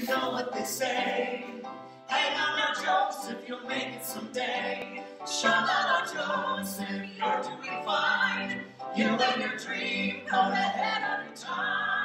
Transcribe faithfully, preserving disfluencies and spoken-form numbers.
You know what they say. Hang on now, Joseph, you'll make it someday. Shalala, Joseph, you're doing fine. You and your dream, go ahead of your time.